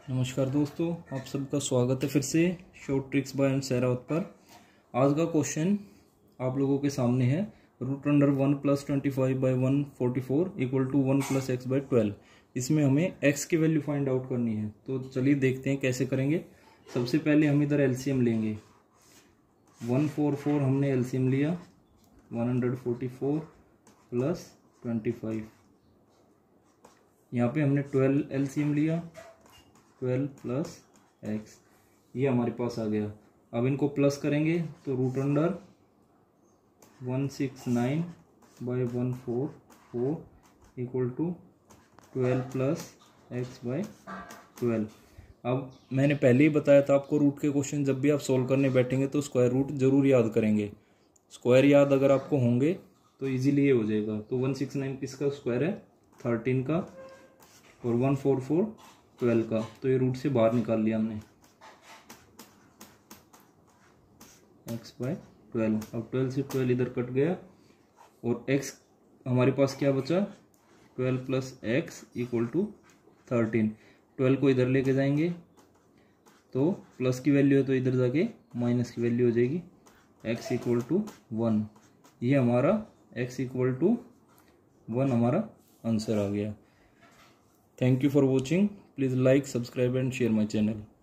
नमस्कार दोस्तों, आप सबका स्वागत है फिर से शॉर्ट ट्रिक्स बाय एंड सहरावत पर। आज का क्वेश्चन आप लोगों के सामने है रूट अंडर 1 + 25/144 = 1 + x/12। इसमें हमें x की वैल्यू फाइंड आउट करनी है। तो चलिए देखते हैं कैसे करेंगे। सबसे पहले हम इधर एलसीएम लेंगे। 144 हमने एलसीएम लिया, 144 + 25। यहाँ पे हमने 12 एलसीएम लिया, 12 + x, ये हमारे पास आ गया। अब इनको प्लस करेंगे तो रूट अंडर 169/144 = 12 + x/12। अब मैंने पहले ही बताया था आपको, रूट के क्वेश्चन जब भी आप सोल्व करने बैठेंगे तो स्क्वायर रूट जरूर याद करेंगे। स्क्वायर याद अगर आपको होंगे तो इजीली ये हो जाएगा। तो 169 किसका स्क्वायर है? 13 का, और 144 12 का। तो ये रूट से बाहर निकाल लिया हमने x/12। अब 12 से 12 इधर कट गया और x हमारे पास क्या बचा? 12 + x = 13। 12 को इधर लेके जाएंगे तो प्लस की वैल्यू है तो इधर जाके माइनस की वैल्यू हो जाएगी। x = 1। ये हमारा x = 1 हमारा आंसर आ गया। Thank you for watching. Please like, subscribe and share my channel.